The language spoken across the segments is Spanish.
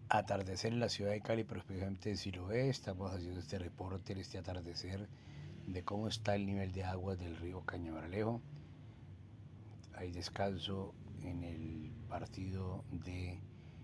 Atardecer en la ciudad de Cali, pero especialmente en Siloé. Estamos haciendo este reporte, este atardecer, de cómo está el nivel de aguas del río Cañabaralejo. Hay descanso en el partido de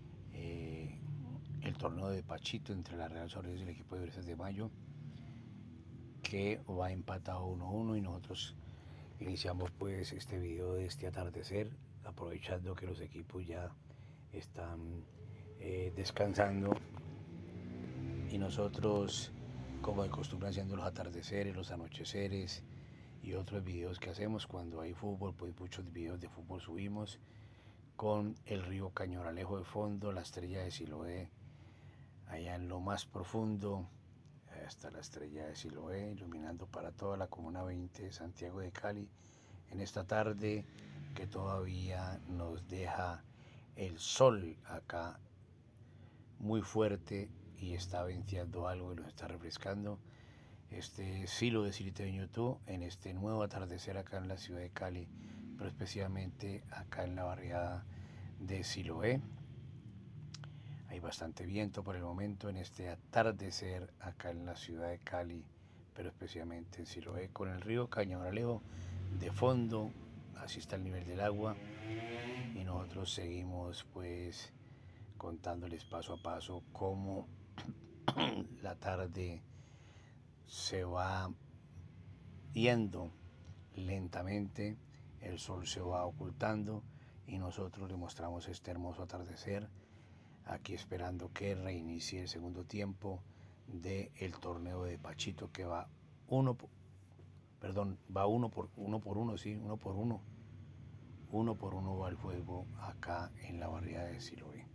el torneo de Pachito entre la Real Soles y el equipo de Brisas de Mayo, que va empatado 1-1, y nosotros iniciamos pues este video de este atardecer, aprovechando que los equipos ya están descansando, y nosotros, como de costumbre, haciendo los atardeceres, los anocheceres y otros videos que hacemos cuando hay fútbol. Pues muchos videos de fútbol subimos, con el río Cañabaralejo de fondo, la estrella de Siloé allá en lo más profundo. Hasta la estrella de Siloé, iluminando para toda la Comuna 20 de Santiago de Cali, en esta tarde que todavía nos deja el sol acá muy fuerte, y está venteando algo y nos está refrescando. Este Silo de Sirite en YouTube, en este nuevo atardecer acá en la ciudad de Cali, pero especialmente acá en la barriada de Siloé. Hay bastante viento por el momento en este atardecer acá en la ciudad de Cali, pero especialmente en Siloé, con el río Cañabaralejo de fondo. Así está el nivel del agua, y nosotros seguimos pues contándoles paso a paso cómo la tarde se va yendo lentamente, el sol se va ocultando, y nosotros le mostramos este hermoso atardecer, aquí esperando que reinicie el segundo tiempo del torneo de Pachito, que va uno por uno, sí, uno por uno va el juego acá en la barriada de Siloé.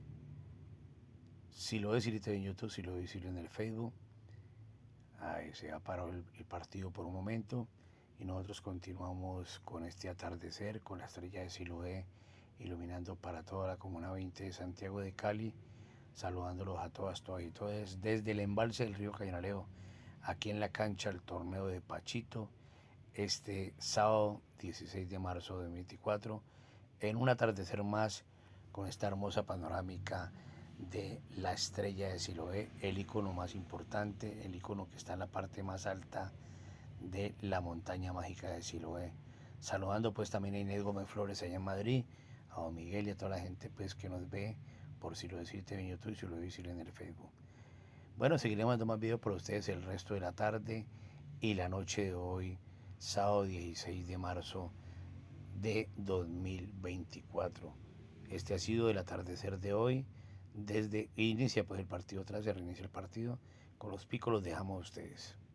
Siloé Sirite en YouTube, Siloé Siloé en el Facebook. Ahí se ha parado el partido por un momento, y nosotros continuamos con este atardecer, con la estrella de Siloé iluminando para toda la Comuna 20 de Santiago de Cali, saludándolos a todas y todos desde el embalse del río Cañabaralejo, aquí en la cancha del torneo de Pachito, este sábado 16 de marzo de 2024, en un atardecer más, con esta hermosa panorámica de la estrella de Siloé, el icono más importante, el icono que está en la parte más alta de la montaña mágica de Siloé. Saludando pues también a Inés Gómez Flores allá en Madrid, a Don Miguel y a toda la gente pues que nos ve por Siloé TV en YouTube y Siloé en el Facebook. Bueno, seguiremos dando más videos para ustedes el resto de la tarde y la noche de hoy, sábado 16 de marzo de 2024. Este ha sido el atardecer de hoy. Desde inicia pues el partido, tras se reinicia el partido, con los picos los dejamos a ustedes.